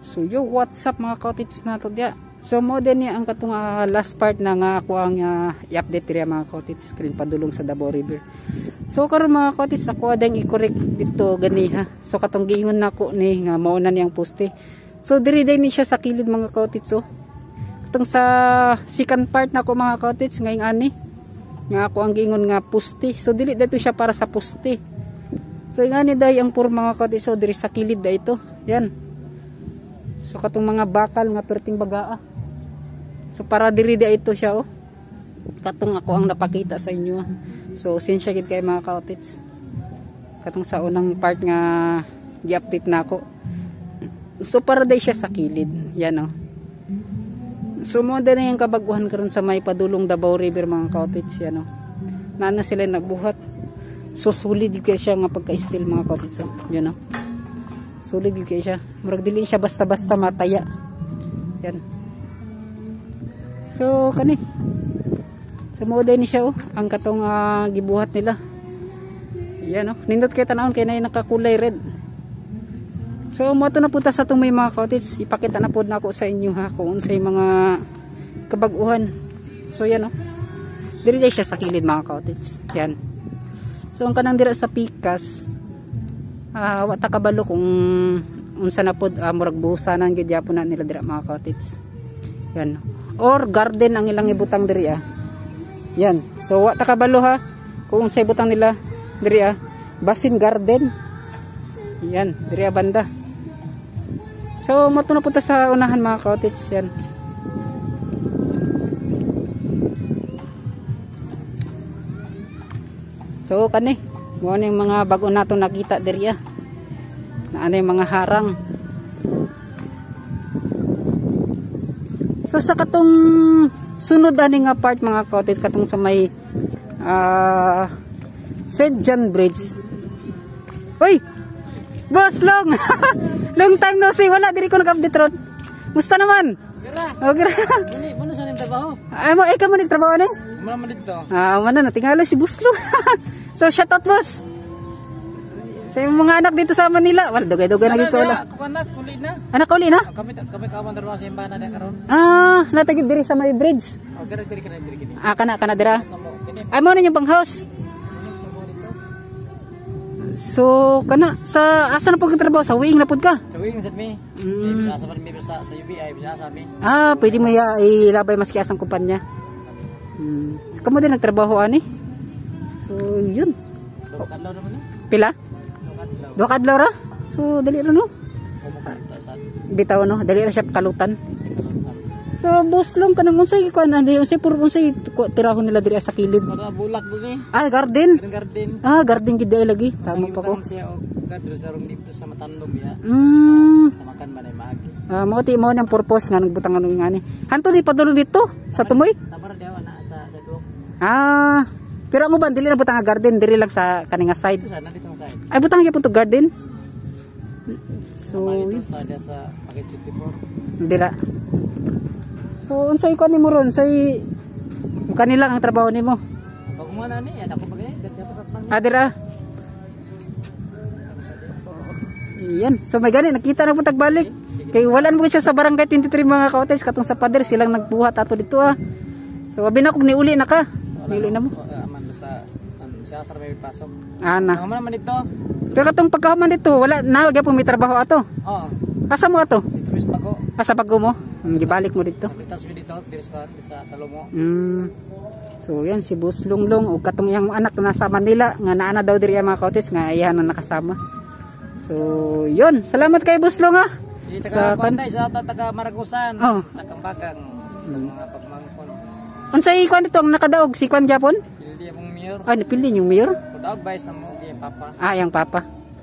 So yo, what's up mga kautits na to dia. So mo din niya ang katong last part na nga ako ang i-update diri mga kautits kaning padulong sa Davao River. So karon mga kautits ako adang i-correct dito gani ha. So katong giingon nako ni nga mao na niyang poste. So diri day ni siya sa kilid mga kautits so. Katong sa second part nako mga kautits ngayong ani nga ako ang giingon nga poste. So dili dito siya para sa poste. So ingani day ang pur mga kautits so diri sa kilid da ito. Yan. So katong mga bakal nga perting bagaa. So para diri da ito siya oh. Katong ako ang napakita sa inyo. So sinsya gid kay mga kautits. Katong sa unang part nga gi-update na ako. So para day siya sa kilid. Yan oh. So mo na yung kabaguhan karon sa may padulong Davao River mga kautits yan oh. Nana sila nabuhat. So solid kay siya nga pagka-steel mga kautits. Yan oh. Solid kay siya. Murag dili siya basta-basta mataya. Yan. So kani. So mo ni siya oh, ang katong gibuhat nila. Yan oh. Nindot kay tanawon kay nay nakakulay red. So mo to na punta sa tong may mga kautits. Ipakita na pod nako sa inyo ha kung unsay mga kabaguhan. So yan oh. Diri siya sa kilid mga kautits. Yan. So ang kanang dira sa pikas wa ta kabalo kung unsa na pod murag buhusanan gid yapon na nila dira mga kautits. Yan. Or garden ang ilang ibutang diri ah. Yan. So wa ta kabalo ha kung unsay butang nila diri ah. Basin garden. Yan, diri banda. So mo to na punta sa unahan mga kautits yan. So kani mo yung mga bago nato nakita diri ah. Na ano yung mga harang. So sa katong sunod ani nga part mga kautits katong sa may St. John Bridge. Hoy! Boss Long! Long time no see. Wala diri ko nag-update ron. Musta naman? Okay ra. Ini mo sa ning trabaho. Ay mo ikaw mo nagtrabaho ni? Mama dito. Mana na tingala si Boss Long. So shout out boss. Sa mga anak dito sa Manila. Wala dugay-dugay na gito wala. Ako anak uli na. Anak uli na? Kami kawan trabaho sa imbahan na karon. Natagid diri sa may bridge. Diri kini. Kana dira. Ay mo na yung pang house. So kana sa asa na pud ka trabaho sa wing na pud ka? Sa wing sad mi. Bisa sa mi sa UBI bisa sa mi. Pwede mo ilabay maski asang kumpanya. So kamo din nagtrabaho ani? So yun. Kadlaw naman ni. Pila? Dua kadlaw ra. So dali ra no. Bitaw no, dali ra siya kalutan. So boss long kanang unsay kuan andi unsay puro unsay tirahon nila diri sa kilid. Para bulak dun Garden. Garden. Garden gid ay lagi. Tama pa ko. Siya og kadro sa rong dito sa Matandog ya. Makan man ay maagi. Mo ti mo nang purpose nga nagbutang ano ngani. Hanto ni padulong dito sa tumoy. Tabara daw na sa duok. Pero mo ba dili na butang nga garden diri lang sa kaninga side. Sa dito side. Ay butang gyapon to garden. So dito sa Market City 4. dira. So unsay ko nimo ron say kanila ang trabaho nimo? Pagumana ni ako pa kay dapat Dira. Iyan. So may gani nakita na po tagbalik. Kay wala mo siya sa barangay 23 mga kautits katong sa pader silang nagbuhat ato dito ah. So abi na kog niuli na ka. Niuli na mo. Man sa sa may pasok. Ana. Man dito. Pero katong pagkahuman dito wala na gyapon may trabaho ato. Oo. Asa mo ato? Dito mis bago. Sa bago mo? Gibalik mo dito. Kapitas mi dito diri sa Talomo. So yan si Boss Lunglong o katong iyang anak na nasa Manila nga naana daw diri mga kautis nga iyan na nakasama. So yun, salamat kay Boss Long ha. Taga Panday sa taga Maragusan. Tagambagang mga pagmangkon. Unsay kwan dito ang nakadaog si kwan Japon? Pildi akong mayor. Napili yung mayor? Daog bayis na mo yung papa. Yang papa.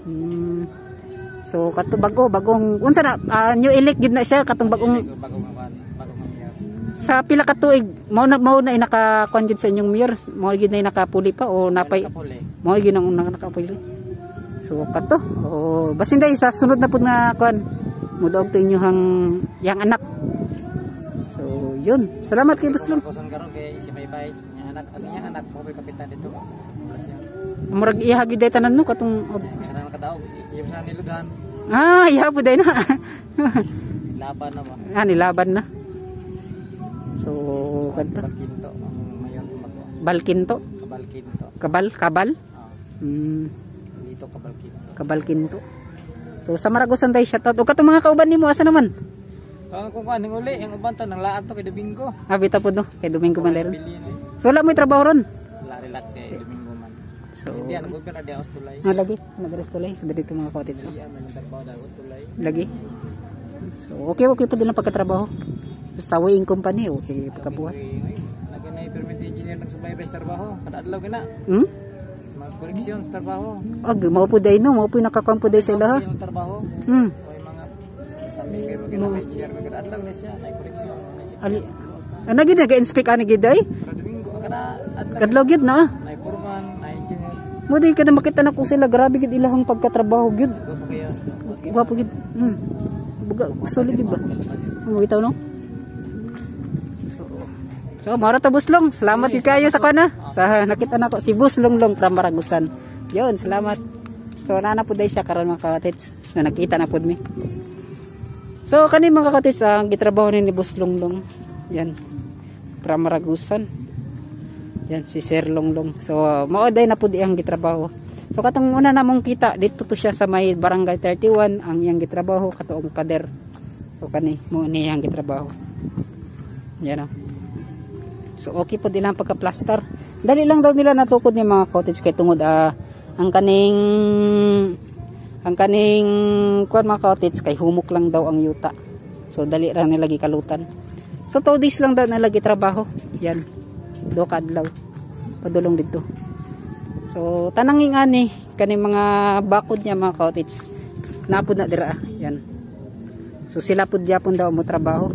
So kato bagong unsa na new elect gid na siya katong bagong mayor. Sa pila ka tuig mao na naka-conjud sa inyong mayor, mao gid na nakapuli pa o napay mao gid nang nakapuli. So kato basin day sa sunod na pud nga kuan mudaog to inyong yang anak. So yun, salamat kay Boss Long. Kusan karon kay si Baybay nya anak mo kay kapitan dito. Murag ihagi day tanan no katong kadaog iyo sa nilugan Ah, iya po din na. Laban na ba? Ah, nilaban na. So, kanto. Balkinto ang mayon bago. Balkinto. Kabalkinto. Kabal? Dito Kabalkinto. Kabalkinto. So, sa Maragusan tayo shoutout. O katong mga kauban nimo asa naman? Kung kaning uli, yung uban to nang laad to kay Domingo. Ah, bita po no. Kay Domingo man leron. Bilin eh. So, wala mo trabaho ron. Wala relax kay Domingo man. So, Hindi yan, nag-open na di ako tulay. ah, lagi. Nag-rest tulay. So, dito mga cottage. So, Hindi yan, may nagtrabaho na ako tulay. lagi. So, okay po din ang pagkatrabaho. Basta weighing company, okay pagkabuhat. Lagi na permit engineer ng subaybay sa trabaho. Kada adlaw kina. Mag-correction sa trabaho. Ag, mao po day no, mao po nakakuan po day sila ha. Yung trabaho. Hmm. O yung mga sabi kayo mag engineer kada adlaw na siya, na correction na siya. Ali. Ano gid naga-inspect ani gid day? Para Domingo kada adlaw. Kadlaw gid na. Na foreman, na engineer. Mo day kada makita na ko sila grabe gid ilahang pagkatrabaho gid. Go kaya. Gwapo gid. Buga solid gid ba? Ang bitaw no? So, mara ta Buslong. Salamat gid kayo sa kana. Sa nakita nako si Buslong from Maragusan. Yon, salamat. So, nana po day siya karon mga kakatits. Na nakita na pud mi. So, kani mga kakatits ang gitrabaho ni Buslong. Yan. From Maragusan. Yan si Sir Longlong. So, mao day na pud iyang gitrabaho. So, katong una namong kita dito to siya sa may Barangay 31 ang iyang gitrabaho katuong pader. So, kani mo ni iyang gitrabaho. Yan o. So okay po din ang pagka-plaster. Dali lang daw nila natukod ni mga cottage kay tungod ang kaning kuan mga cottage kay humok lang daw ang yuta. So dali ra nila gikalutan. So 2 days lang daw nila gitrabaho. Yan. Do kadlaw. Padulong dito. So tanang ingani kaning mga bakod niya mga cottage. Napud na dira. Yan. So sila pud gyapon daw mo trabaho.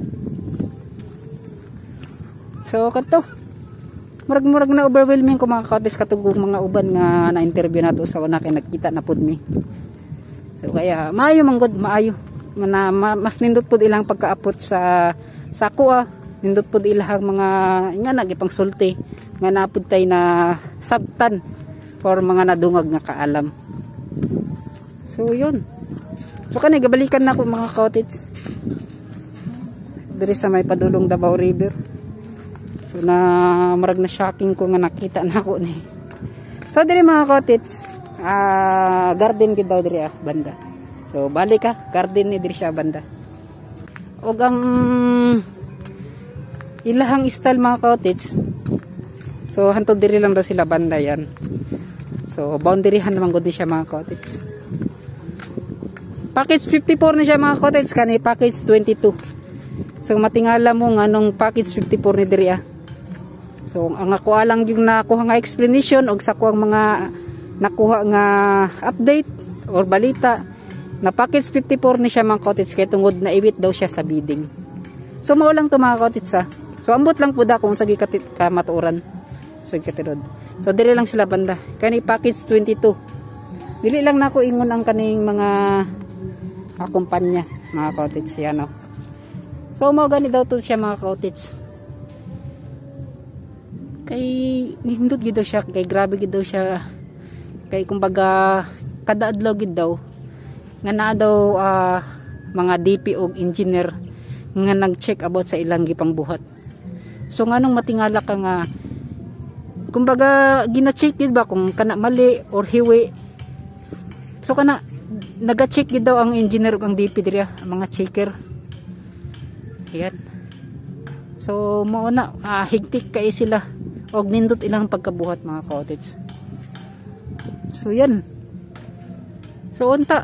So kadto murag na overwhelming ko mga cottage katugong mga uban nga na-interview nato sa una kay nagkita na pud mi. So kaya maayo man gud maayo. Mas nindot pud ilang pagka-approach sa kuha. Nindot pud ilang mga nga nagipang sulti nga napud tay na sabtan for mga nadungag nga kaalam. So yun. So kanay gabalikan na ko mga cottage. Diri sa may padulong Davao River. So na marag na shocking ko nga nakita na ako ni. So diri mga cottage, garden gid daw diri banda. So balik ka, garden ni diri siya banda. Og ang ilahang style mga cottage. So hantod diri lang daw sila banda yan. So boundaryhan naman gud siya mga cottage. Package 54 na siya mga cottage kani package 22. So matingala mo nganong package 54 ni diri So ang nakuha lang yung nakuha nga explanation og sa kuang mga nakuha nga update or balita na package 54 ni siya mga cottage kay tungod na iwit daw siya sa bidding. So mao lang to mga cottage So ambot lang pud kung sa gikatit ka matuoran. So gitirod. So diri lang sila banda. Kani package 22. Dili lang nako ingon ang kaning mga kumpanya mga cottage yan no. So mao gani daw to siya mga cottage. Kay nindot gid daw siya kay grabe gid daw siya kay kumbaga kada adlaw gid daw nga naa daw mga DP og engineer nga nag-check about sa ilang gipang buhat. So nganong matingala ka nga kumbaga gina-check gid ba kung kana mali or hiwi. So kana naga-check gid daw ang engineer ug ang DP diri ang mga checker. Ayan. So mao na higtik kay sila og nindot ilang pagkabuhat mga cottage. So yan. So unta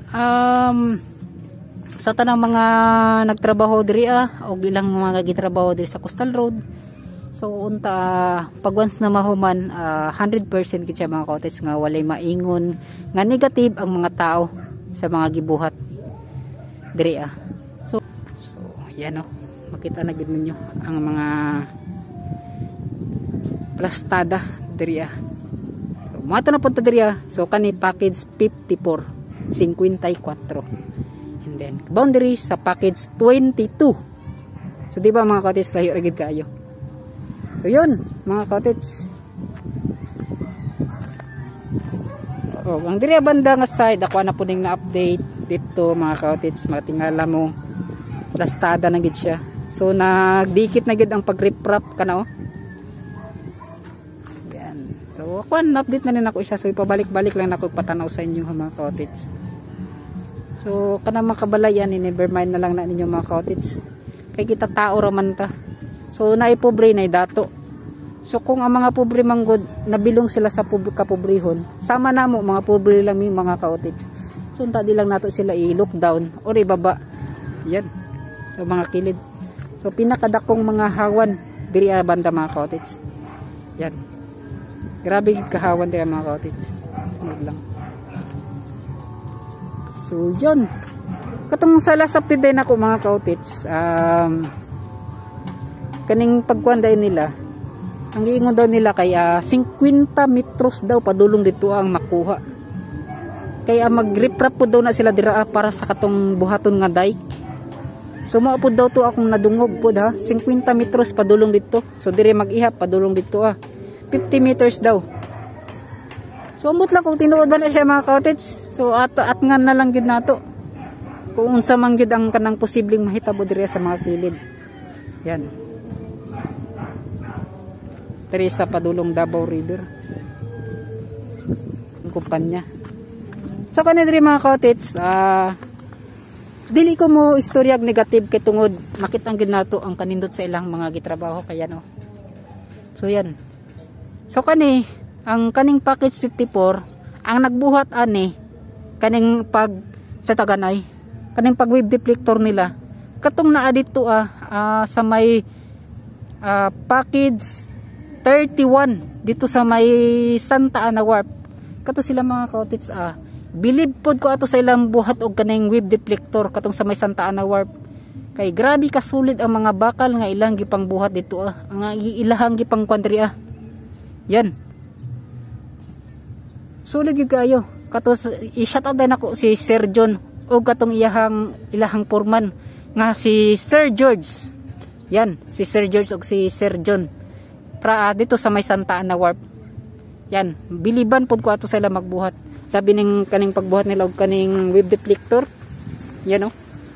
sa tanang mga nagtrabaho diri og ilang mga gitrabaho diri sa Coastal Road. So unta pag once na mahuman 100% gid siya mga cottage nga walay maingon nga negative ang mga tao sa mga gibuhat diri So yan makita na gid ninyo ang mga plastada diri So mato na punta diri So kani package 54 54. And then boundary sa package 22. So di ba mga cottage layo ra gid kaayo. So yun mga cottage. Ang diri banda nga side ako na pud na update dito mga ka-outits, matingala mo lastada na gid siya. So nagdikit na gid ang pag-riprap kana oh. Yan. So ako update na rin ako siya. So ipabalik-balik lang ako patanaw sa inyo mga ka-outits. So kana makabalayan ni never mind na lang na ninyo mga ka-outits. Kay kita tao raman ta. So naipobre na dato. So kung ang mga pobre manggod nabilong sila sa kapobrehon, sama na mo mga pobre lang yung mga ka-outits. So di lang nato sila i-lockdown or ibaba. Yan. So mga kilid. So pinakadakong mga hawan diri banda mga ka-outits. Yan. Grabe gid kahawan diri mga ka-outits. Sunod lang. So yun. Katong sa last update din ako mga ka-outits, kaning pagkuanday nila, ang giingon daw nila kay 50 metros daw padulong dito ang makuha. Kaya mag-riprap po daw na sila dira para sa katong buhaton nga dike. So mao pud daw to akong nadungog pud 50 metros padulong dito. So dire mag-ihap padulong dito 50 meters daw. So ambot lang kung tinuod ba na siya mga ka-outits. So at nga na lang gid nato. Kung unsa man gid ang kanang posibleng mahitabo dire sa mga kilid. Yan. Dire sa padulong Davao River. Ang kumpanya. So kanina dire mga ka-outits, dili ko mo istoryag negative kay tungod makitang gid nato ang kanindot sa ilang mga gitrabaho kaya no. So yan. So kani ang kaning package 54 ang nagbuhat ani kaning pag sa taganay kaning pag wave deflector nila katong naa dito sa may package 31 dito sa may Santa Ana Warp kato sila mga ka-outits bilib pod ko ato sa ilang buhat og kaning wave deflector katong sa may Santa Ana Warp kay grabe ka sulit ang mga bakal nga ilang gipang buhat dito ang ilahang gipang kwandri yan sulit gyud kayo kato i-shout out din ako si Sir John og katong ilahang foreman nga si Sir George yan si Sir George og si Sir John dito sa may Santa Ana Warp yan biliban pod ko ato sa ilang magbuhat labi ning kaning pagbuhat nila og kaning wave deflector yan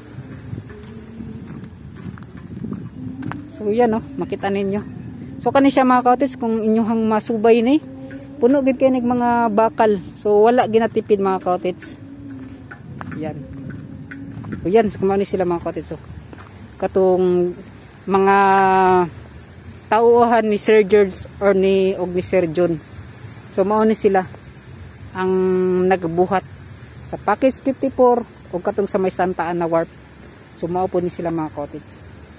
so yan makita ninyo so kani siya mga ka-outits kung inyong masubay ni puno gid kay mga bakal so wala ginatipid mga ka-outits yan so yan kumano sila mga ka-outits so katong mga tauhan ni Sir George or ni Sir John so mao ni sila ang nagbuhat sa package 54 o katong sa may Santa Ana Warp so mao po ni sila mga ka-outits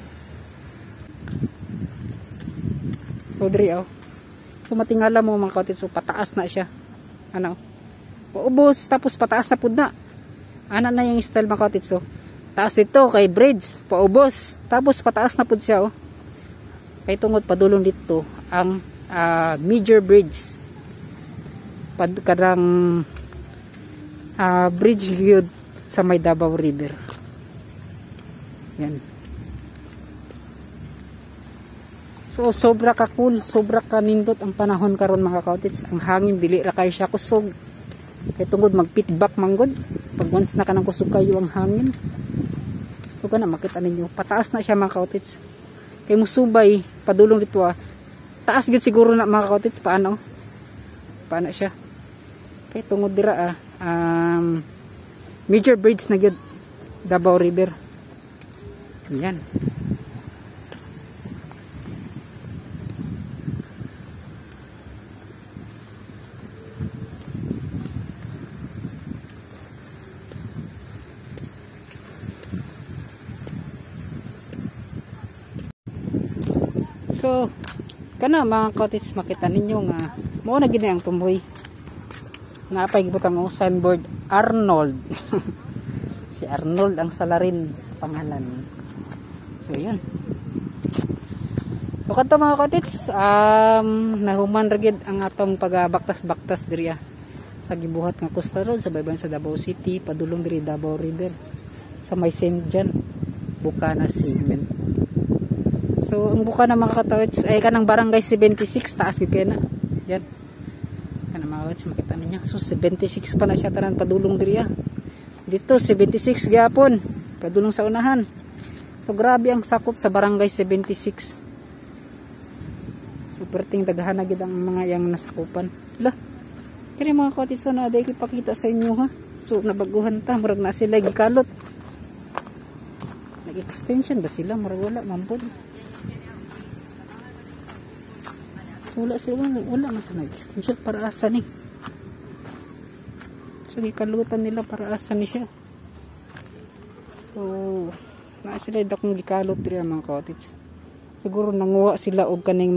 so diri so matingala mo mga ka-outits so pataas na siya paubos tapos pataas na pud na na yung style mga ka-outits so taas dito kay bridge paubos tapos pataas na pud siya kay tungod padulong dito ang major bridge kadang bridge gyud sa may Davao River yan so sobra ka cool sobra ka nindot ang panahon karon mga ka-outits ang hangin dili ra kay siya kusog kay tungod mag-feedback manggod pag once na kanang kusog kayo ang hangin so kana makita ninyo pataas na siya mga ka-outits kay musubay padulong dito taas gyud siguro na mga ka-outits paano siya kay tungod dira major bridge na gyud Davao River yan so kana mga ka-outits makita ninyo nga mao na gid ang tumboy napay gibutang mo signboard Arnold si Arnold ang salarin pangalan so yun so kanto mga ka-outits nahuman ra gid ang atong pagbaktas-baktas diri sa gibuhat nga Costa Road sa baybayon sa Davao City padulong diri Davao River sa may St. John Bukana Segment so ang Bukana mga ka-outits ay kanang barangay 76 taas gid kay na yan makita ninyo so 76 pa na siya tanan padulong diri Dito 76 gyapon padulong sa unahan. So grabe ang sakop sa barangay 76. Super ting daghan na gid ang mga yang nasakupan. Lah. Kini mga kaotids so na day ipakita sa inyo ha. So nabaguhan ta murag na sila gikalot. Nag-extension ba sila murag wala mampod. So wala sila wala man sa nag-extension para asa ni. So gikalutan nila para asa ni siya. So na sila dakong gikalot diri mga kaotids. Siguro nanguha sila og kaning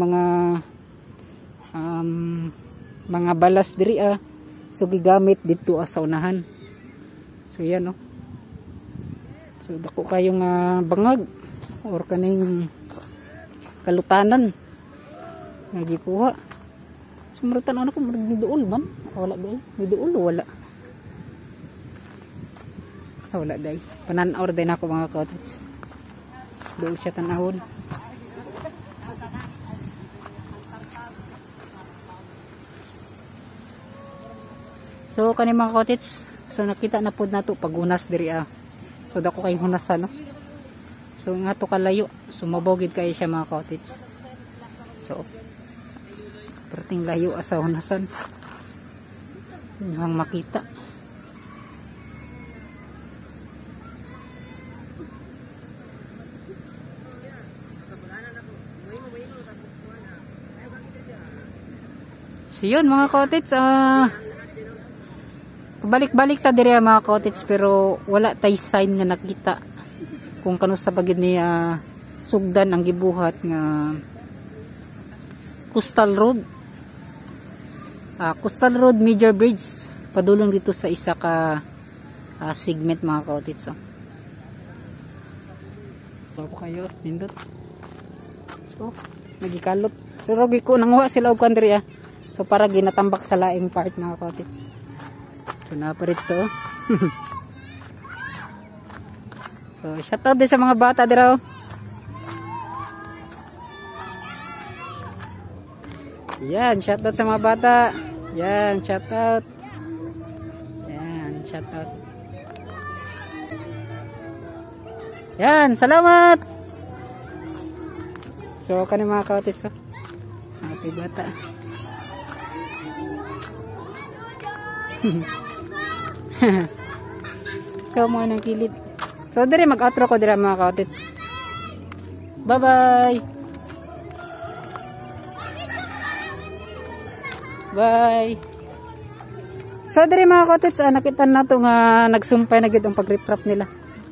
mga balas diri so gigamit dito sa unahan. So yan no. So dako kayong bangag or kaning kalutanan nga gikuha. So marutan ano ko murag duol man? Wala day. May duol wala. Wala day. Panan-aw day nako mga kaotids. Duol siya tanahon. So kani mga kaotids, so nakita na pud nato pagunas diri So dako kay hunasan no. So nga to kalayo, sumabogid kay siya mga kaotids. So perting layo sa hunasan. Yung makita. So yun mga kaotids, balik-balik ta diri mga kaotids pero wala tay sign nga nakita kung kano sa bagid ni sugdan ang gibuhat nga Coastal Road. Coastal Road Major Bridge padulong dito sa isa ka segment mga kaotids. So po kayo nindot. So nagikalot. So rogi ko nanguha sila og kandri so para ginatambak sa laing part mga kaotids. So naparit to. So shoutout din sa mga bata diraw. Yan, shoutout sa mga bata. Yan, shoutout. Yan, shoutout. Yan, salamat. So kani mga kaotids happy bata. So mo nang kilid. So dire mag-outro ko dire mga kaotids. Bye bye. Bye. So dire mga kaotids nakita nato nga nagsumpay na gid ang pag-retrap nila.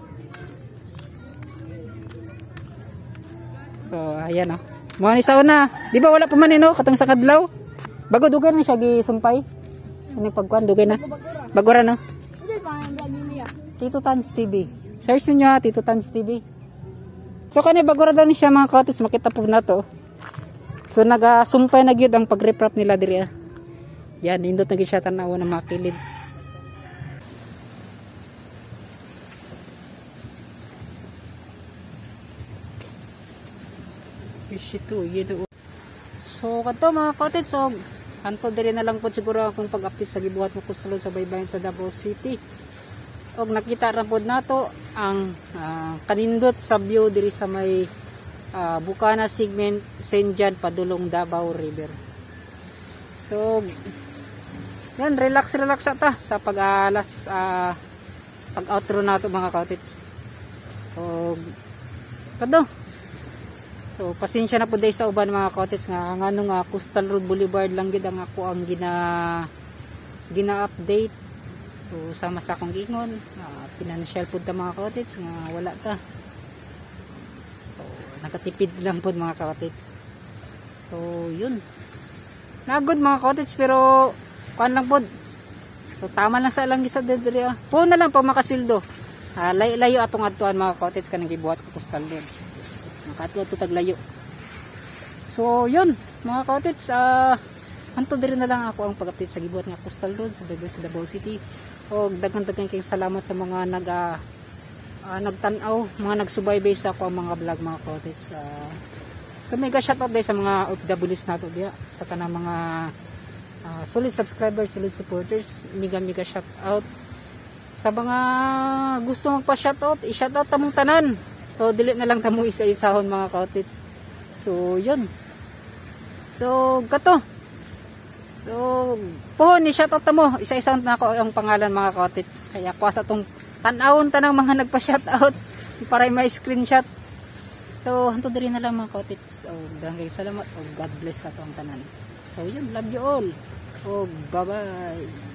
So ayan Mo ni sa una, di ba wala pa man katong sa kadlaw? Bago dugan ni siya gisumpay. Ano pagkuan dugay na? Bagura no? Tito Tans TV. Search niyo Tito Tans TV. So kani bagura daw ni siya mga kaotids makita po na to. So nagasumpay na gyud ang pag-reprap nila diri. Yan indot na gyud siya tan-aw na makilid. So kadto mga kaotids so hanto diri na lang po siguro akong pag-update sa gibuhat mo Coastal Road sa baybayin sa Davao City. Og nakita ra pod nato ang kanindot sa view diri sa may Bukana segment St. John padulong Davao River. So yan relax ta sa pag-alas pag-outro nato mga kaotids. Og kadto. So pasensya na po day sa uban mga kaotids nga ngano nga Coastal Road Boulevard lang gid ang ako ang gina-update. So sama sa akong giingon, financial pud ta mga kaotids nga wala ta. So nakatipid lang pud mga kaotids. So yun. Nagod mga kaotids pero kuan lang pud. So tama lang sa lang gisa diri po na lang pag makasildo. Layo atong adtuan mga kaotids kanang gibuhat ko Coastal Road. Nakatwa to taglayo. So yun mga kaotids hanto diri na lang ako ang pag-update sa gibuhat nga Coastal Road sa baybayin sa Davao City. Og daghan-daghan kay salamat sa mga nagtan-aw, mga nagsubaybay sa ako ang mga vlog mga kaotids. So mega shoutout day sa mga OFWs nato diya sa tanang mga solid subscribers, solid supporters. Mega shoutout sa mga gusto magpa-shoutout, i-shoutout tamong tanan. So dili na lang tamo isa-isahon mga kaotits. So yun. So gato. So pohon ni shoutout tamo, isa-isahon na ako ang pangalan mga kaotits. Kaya kuha sa tong tan-awon tanang mga nagpa-shoutout para may screenshot. So hanto diri na lang mga kaotits. So daghang salamat o God bless sa atong tanan. So yun, love you all. Oh, bye-bye.